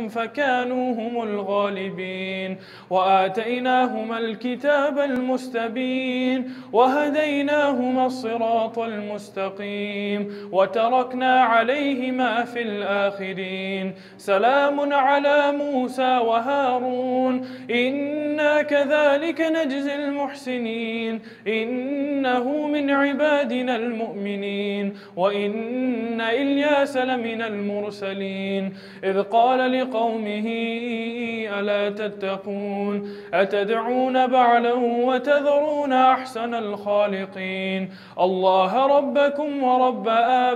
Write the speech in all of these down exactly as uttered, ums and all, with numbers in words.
فعصوهم فكانوا هم الغالبين. وآتيناهما الكتاب المستبين وهديناهما الصراط المستقيم وتركنا عليهما في الآخرين. سلام على موسى وهارون إنا كذلك نجزي المحسنين إنه من عبادنا المؤمنين. وإن إلياس لمن المرسلين إذ قال لقومه ألا تتقون أتدعون بعلا وتذرون أحسن الخالقين الله ربكم ورب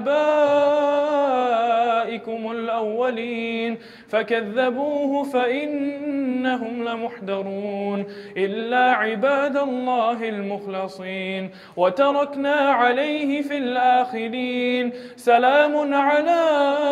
آبائكم الأولين فكذبوه فإنهم لمحضرون إلا عباد الله المخلصين. وتركنا عليه في الآخرين سلام على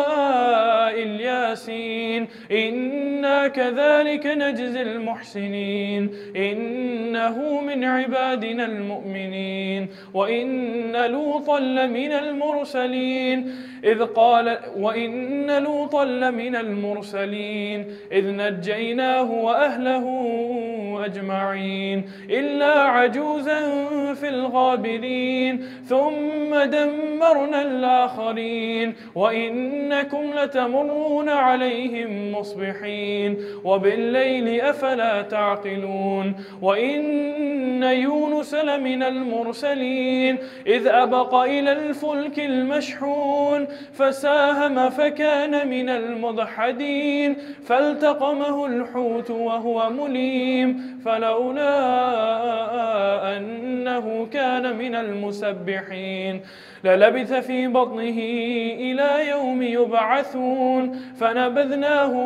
الياسين إنا كذلك نجزي المحسنين إنه من عبادنا المؤمنين. وإن لوطا لمن المرسلين إذ قال وإن لوطا لمن المرسلين إذ نجيناه وأهله أجمعين إلا عجوزا في الغابرين ثم دمرنا الآخرين. وإنكم لتمرون عليهم مصبحين وبالليل أفلا تعقلون. وإن يونس لمن المرسلين إذ أبق إلى الفلك المشحون فساهم فكان من المضحدين فالتقمه الحوت وهو مليم فلولا أنه كان من المسبحين للبث في بطنه إلى يوم يبعثون فنبذناه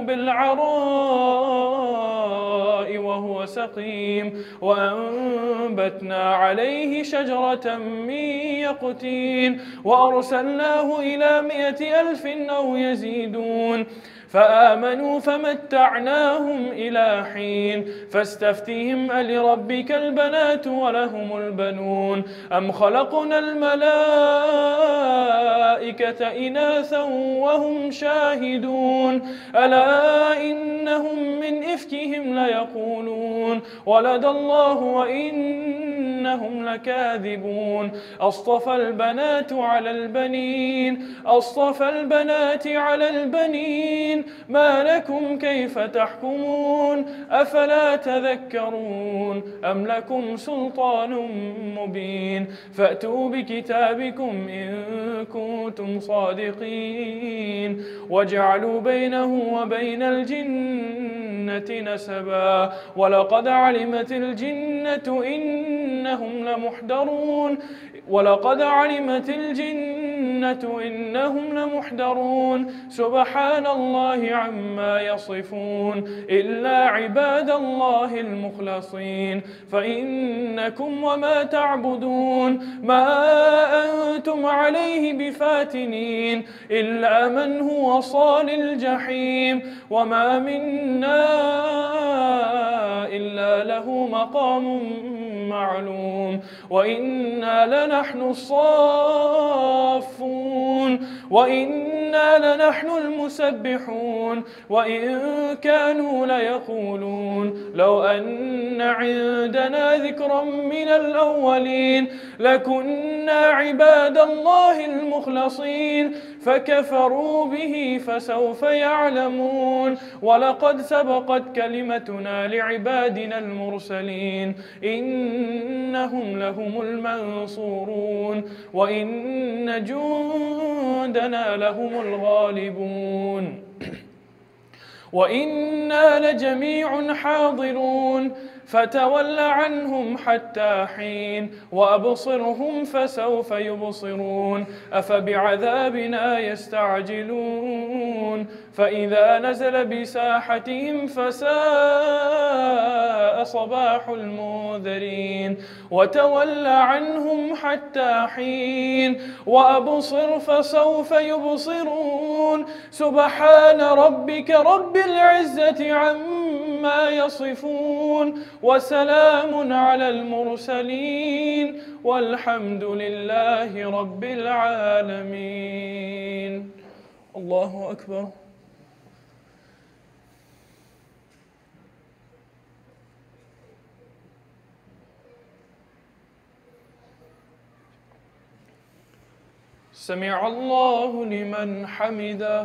بالعراء وهو سقيم وأنبتنا عليه شجرة من يقطين وأرسلناه إلى مائة ألف أو يزيدون فآمنوا فمتعناهم إلى حين. فاستفتهم ألربك البنات ولهم البنون أم خلقنا الملائكة إناثا وهم شاهدون ألا إنهم من إفكهم ليقولون ولد الله وإنهم لكاذبون أصطفى البنات على البنين أصطفى البنات على البنين ما لكم كيف تحكمون أفلا تذكرون أم لكم سلطان مبين فأتوا بكتابكم إن كنتم صادقين وجعلوا بينه وبين الجنة نسبا ولقد علمت الجنة إنهم لمحضرون ولقد علمت الجنة إنهم لمحضرون سبحان الله عما يصفون إلا عباد الله المخلصين فإنكم وما تعبدون ما أنتم عليه بفاتنين إلا من هو صال الجحيم وما منا إلا له مقام معلوم وإنا لنحن الصافون وإنا لنحن المسبحون وإن كانوا ليقولون لو أن عندنا ذكرا من الأولين لكنا عباد الله المخلصين فكفروا به فسوف يعلمون ولقد سبقت كلمتنا لعبادنا المرسلين إنهم لهم المنصورون وإن جندنا لهم الغالبون وإنا لجميع حاضرون فتول عنهم حتى حين وأبصرهم فسوف يبصرون أفبعذابنا يستعجلون فإذا نزل بساحتهم فساء صباح المنذرين وتول عنهم حتى حين وأبصر فسوف يبصرون سبحان ربك رب العزة عما يصفون وسلام على المرسلين والحمد لله رب العالمين. الله أكبر. سمع الله لمن حمده.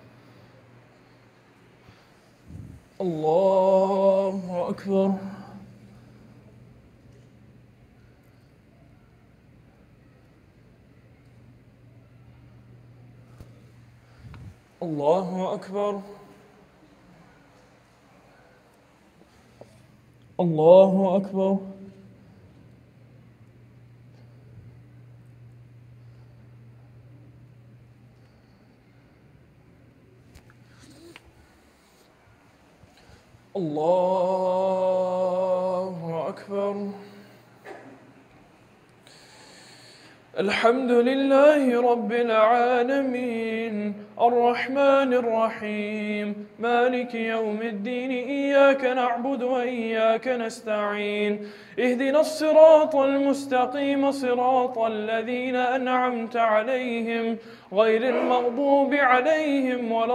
الله أكبر. الله أكبر. الله أكبر. الله أكبر. الحمد لله رب العالمين الرحمن الرحيم مالك يوم الدين إياك نعبد وإياك نستعين اهدنا الصراط المستقيم صراط الذين أنعمت عليهم غير المغضوب عليهم ولا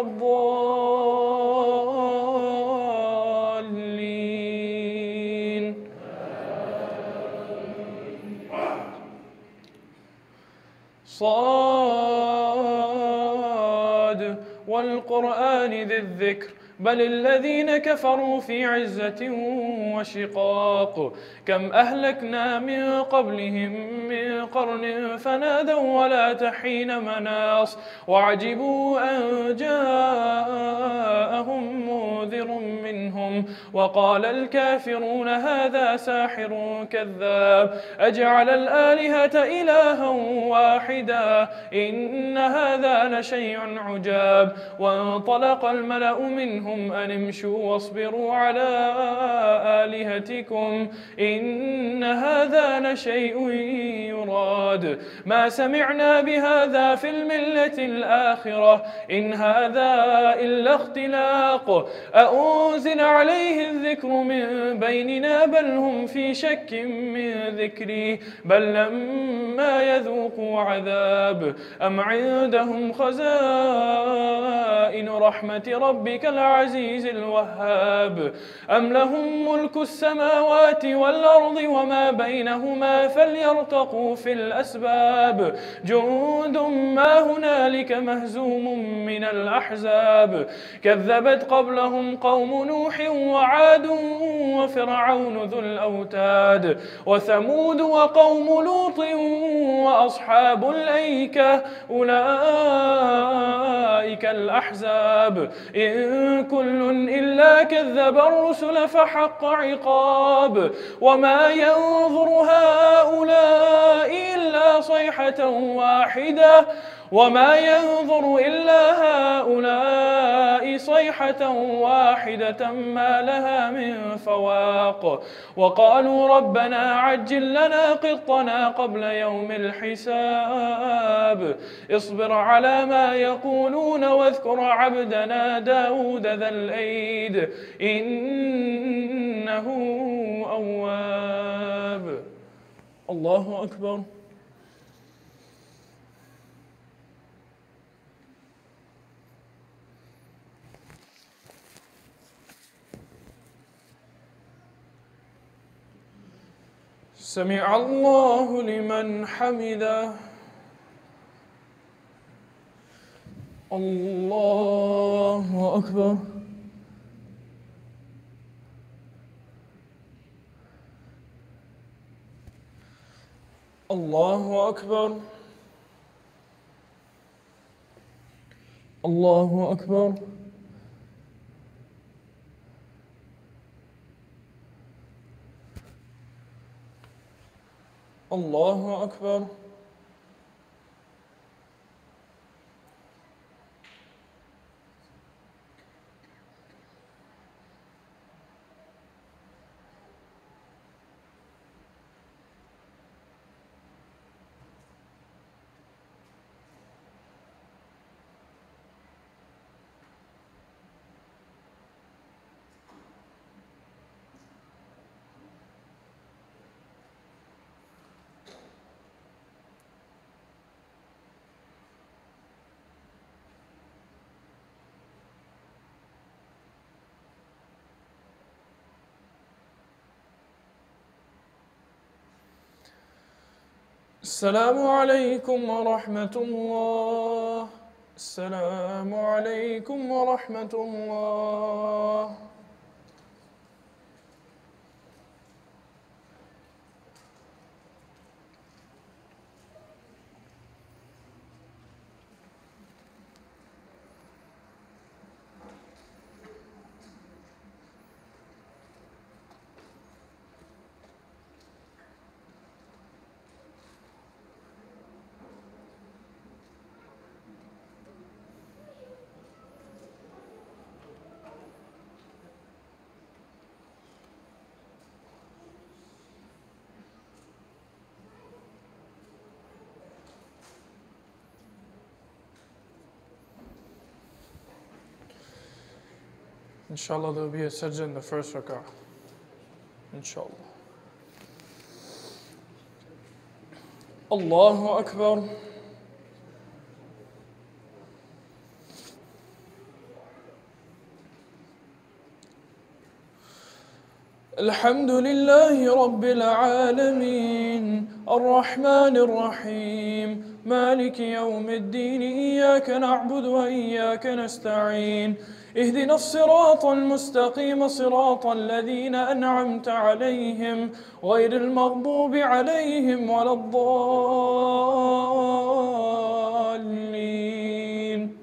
الضالين. صاد والقرآن ذي الذكر بل الذين كفروا في عزة وشقاق كم أهلكنا من قبلهم من قرن فنادوا ولا تحين مناص وعجبوا أن جاءهم منذر منهم وقال الكافرون هذا ساحر كذاب أجعل الآلهة إلها واحدا إن هذا لشيء عجاب وانطلق الملأ منهم أن امشوا واصبروا على آلهتكم إن هذا لشيء يراد ما سمعنا بهذا في الملة الآخرة إن هذا إلا اختلاق أأنزل عليه الذكر من بيننا بل هم في شك من ذكري بل لما يذوقوا عذاب أم عندهم خزائن رحمة ربك العزيز الوهاب أم لهم ملك السماوات والأرض وما بينهما فليرتقوا في الأسباب جند ما هنالك مهزوم من الأحزاب كذبت قبلهم قوم نوح وعاد وفرعون ذو الأوتاد وثمود وقوم لوط وأصحاب الأيكة أولئك الأحزاب إن كل إلا كذب الرسل فحق عقاب وما ينظر هؤلاء إلا صيحة واحدة وما ينظر إلا هؤلاء صيحة واحدة ما لها من فواق وقالوا ربنا عجل لنا قطنا قبل يوم الحساب اصبر على ما يقولون واذكر عبدنا داود ذا الأيد إنه أواب. الله أكبر. سمع الله لمن حمده. الله أكبر. الله أكبر. الله أكبر. الله أكبر. السلام عليكم ورحمة الله. السلام عليكم ورحمة الله. Inshallah, there will be a sajda in the first rak'ah. Inshallah. Allahu Akbar. الحمد لله رب العالمين الرحمن الرحيم مالك يوم الدين إياك نعبد وإياك نستعين اهدنا الصراط المستقيم صراط الذين أنعمت عليهم غير المغضوب عليهم ولا الضالين.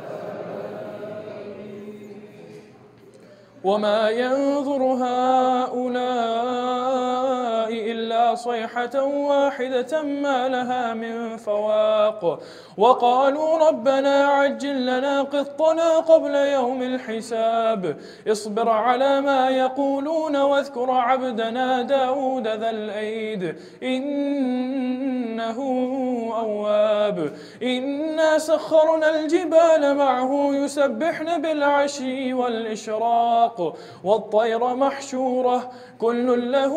وما ينظر هؤلاء إلا صيحة واحدة ما لها من فواق وقالوا ربنا عجل لنا قطنا قبل يوم الحساب اصبر على ما يقولون واذكر عبدنا داود ذا الأيد إنه أواب إنا سخرنا الجبال معه يسبحن بالعشي والإشراق والطير محشورة كل له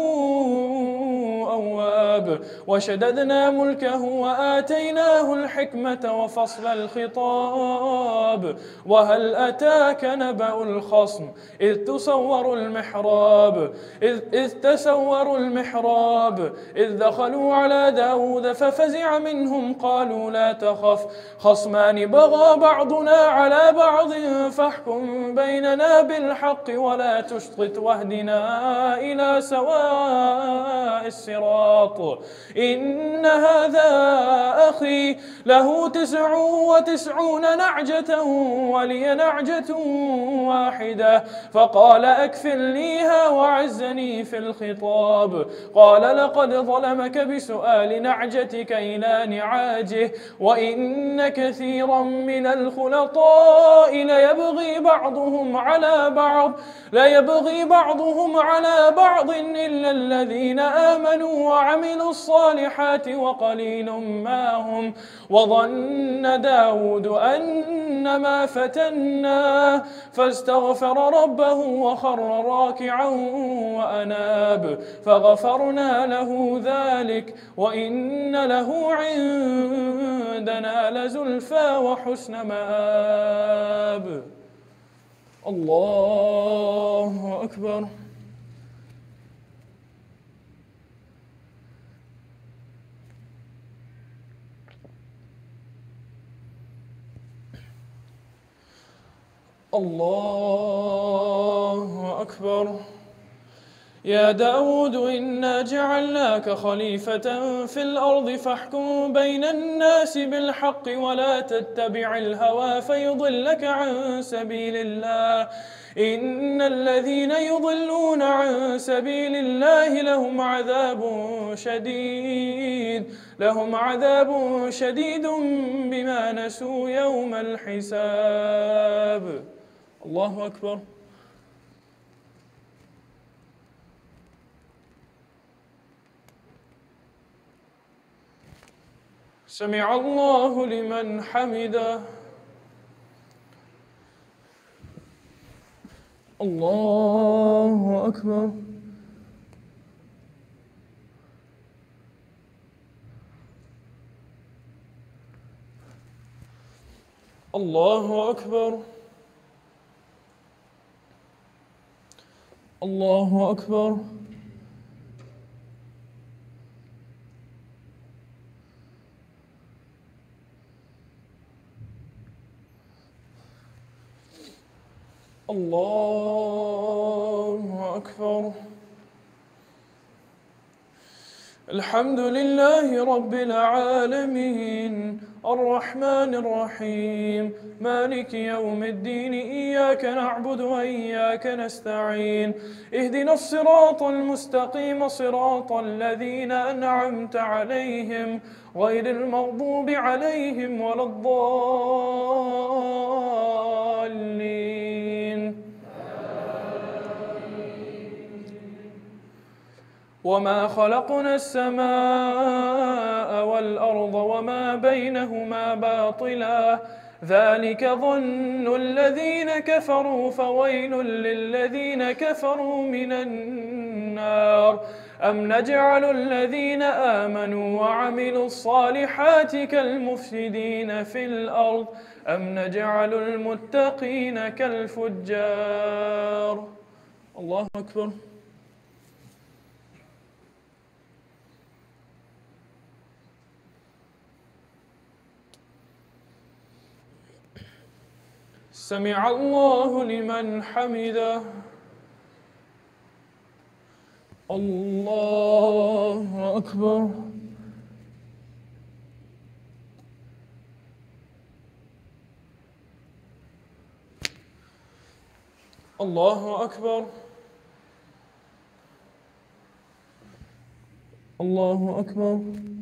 أواب وشددنا ملكه وآتيناه الحكمة وفصل الخطاب وهل أتاك نبأ الخصم إذ تصوروا المحراب إذ, إذ تسوروا المحراب إذ دخلوا على داود ففزع منهم قالوا لا تخف خصمان بغى بعضنا على بعض فاحكم بيننا بالحق ولا تشطط واهدنا إلى سواء الصراط إن هذا أخي له تسع وتسعون نعجة ولي نعجة واحدة فقال أكفلنيها وعزني في الخطاب قال لقد ظلمك بسؤال نعجتك إلى نعاجه وإن كثيرا من الخلطاء ليبغي بعضهم على بعض ليبغي بعضهم على بعض إلا الذين آمنوا وعملوا الصالحات وقليل ما هم وظن داود أنما فتناه فاستغفر ربه وخر راكعا وأناب فغفرنا له ذلك وإن له عندنا لزلفى وحسن مآب. الله أكبر. الله أكبر. يا داود إنا جعلناك خليفة في الأرض فاحكم بين الناس بالحق ولا تتبع الهوى فيضلك عن سبيل الله إن الذين يضلون عن سبيل الله لهم عذاب شديد لهم عذاب شديد بما نسوا يوم الحساب. الله أكبر. سمع الله لمن حمده. الله أكبر. الله أكبر. الله أكبر. الله أكبر. الحمد لله رب العالمين، الرحمن الرحيم، مالك يوم الدين، إياك نعبد وإياك نستعين، اهدنا الصراط المستقيم صراط الذين أنعمت عليهم غير المغضوب عليهم ولا الضالين. وما خلقنا السماء والأرض وما بينهما باطلا، ذلك ظن الذين كفروا، فويل للذين كفروا من النار. أم نجعل الذين آمنوا وعملوا الصالحات كالمفسدين في الأرض أم نجعل المتقين كالفجار. الله أكبر. سمع الله لمن حمده. الله أكبر. الله أكبر. الله أكبر.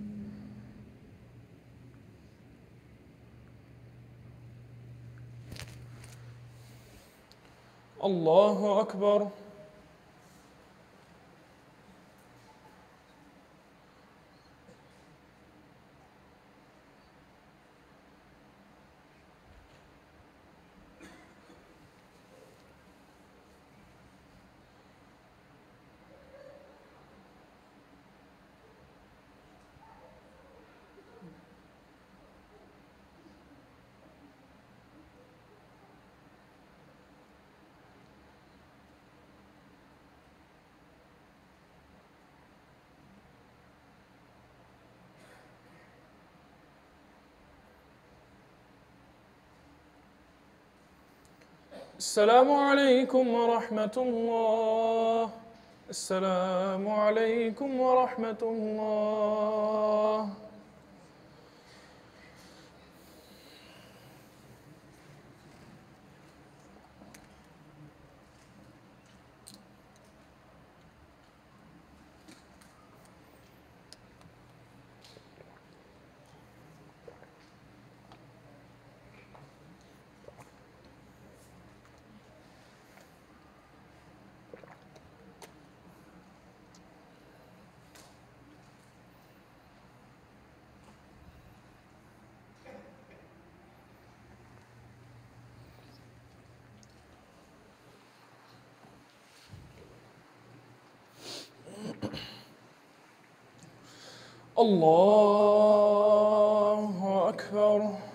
الله أكبر. السلام عليكم ورحمة الله. السلام عليكم ورحمة الله. الله أكبر.